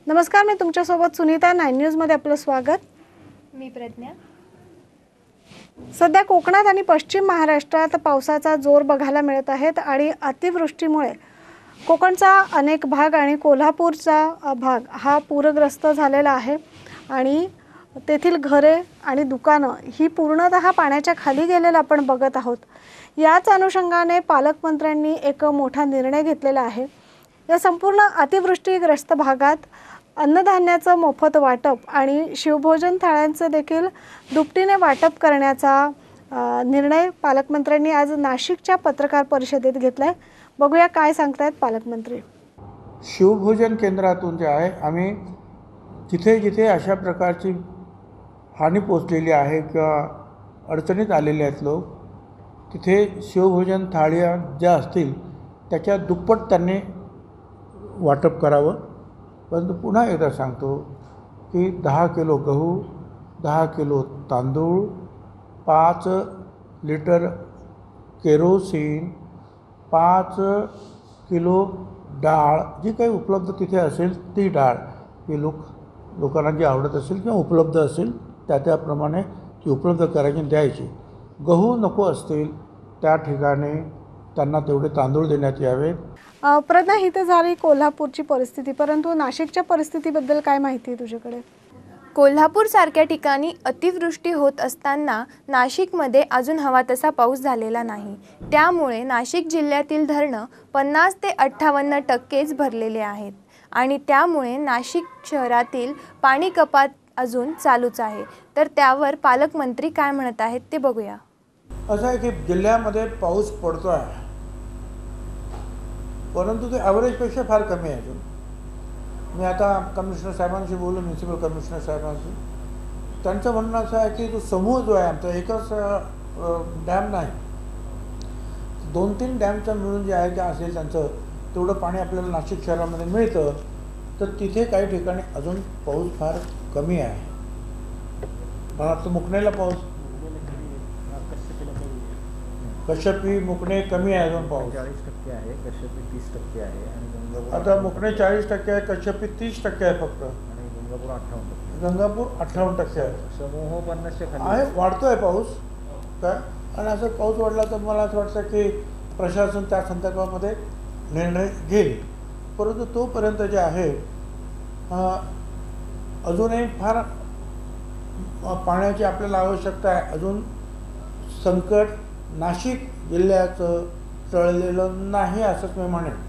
नमस्कार, मी तुमच्यासोबत सुनीता. 9 न्यूजमध्ये आपलं स्वागत. मी प्रज्ञा. सध्या कोकणात आणि पश्चिम महाराष्ट्रात पावसाचा जोर बघायला मिळत आहे आणि अतिवृष्टीमुळे कोकणचा अनेक भाग आणि कोल्हापूरचा भाग हा पूरग्रस्त झालेला आहे आणि तेथील घरे आणि दुकानं ही पूर्णतः पाण्याच्या खाली गेलेलं आपण बघत आहोत. याच अनुषंगाने पालकमंत्र्यांनी एक मोठा निर्णय घेतलेला आहे. या संपूर्ण अतिवृष्टीग्रस्त भागात अन्नधान्याचं मोफत वाटप आणि शिवभोजन थाळ्यांचं देखील दुपटीने वाटप करण्याचा निर्णय पालकमंत्र्यांनी आज नाशिकच्या पत्रकार परिषदेत घेतलाय. बघूया काय सांगतायत पालकमंत्री. शिवभोजन केंद्रातून जे आहे आम्ही जिथे जिथे अशा प्रकारची हानी पोचलेली आहे किंवा अडचणीत आलेले आहेत लोक, तिथे शिवभोजन थाळ्या ज्या असतील त्याच्या दुप्पट त्यांनी वाटप करावं. परंतु पुन्हा एकदा सांगतो की 10 किलो गहू, 10 किलो तांदूळ, 5 लिटर केरोसिन, 5 किलो डाळ, जी काही उपलब्ध तिथे असेल ती डाळ ही लोकांना जी आवडत असेल किंवा उपलब्ध असेल त्याप्रमाणे ती उपलब्ध करायची द्यायची. गहू नको असतील त्या ठिकाणी त्यांना तेवढे तांदूळ देण्यात यावे. प्रज्ञा, ही तर झाली कोल्हापूरची परिस्थिती, परंतु नाशिकच्या परिस्थितीबद्दल काय माहिती आहे तुझ्याकडे? कोल्हापूरसारख्या ठिकाणी अतिवृष्टी होत असताना नाशिकमध्ये अजून हवा तसा पाऊस झालेला नाही. त्यामुळे नाशिक जिल्ह्यातील धरणं 50 ते 58% भरलेले आहेत आणि त्यामुळे नाशिक शहरातील पाणी कपात अजून चालूच आहे. तर त्यावर पालकमंत्री काय म्हणत आहेत ते बघूया. असं आहे की जिल्ह्यामध्ये पाऊस पडतो आहे, परंतु ते ॲव्हरेजपेक्षा फार कमी आहे. मी आता कमिशनर साहेबांशी बोललो, म्युन्सिपल कमिशनर साहेबांशी. त्यांचं म्हणणं असं आहे की तो समूह जो आहे आमचा, एकच डॅम नाही, 2-3 डॅमचं मिळून जे आहे ते असेल त्यांचं तेवढं पाणी आपल्याला नाशिक शहरामध्ये मिळतं. तर तिथे काही ठिकाणी अजून पाऊस फार कमी आहे. मला वाटतं मुकणेला पाऊस, कश्यपी मुकणे कमी आहे अजून पाऊस. 40% आहे, कश्यपी 30% आहे आणि आता मुकणे 40% आहे, कश्यपी 30% आहे फक्त, आणि गंगापूर 58%. गंगापूर 58% आहे. समूह 50च्या खाली आहे, वाढतोय पाऊस काय. आणि असं पाऊस वाढला तर मला असं वाटतं की प्रशासन त्या संदर्भामध्ये निर्णय घेईल. परंतु तोपर्यंत जे आहे अजूनही फार पाण्याची आपल्याला आवश्यकता आहे. अजून संकट नाशिक जिल्ह्याचं टळलेलं नाही असंच मी म्हणेन.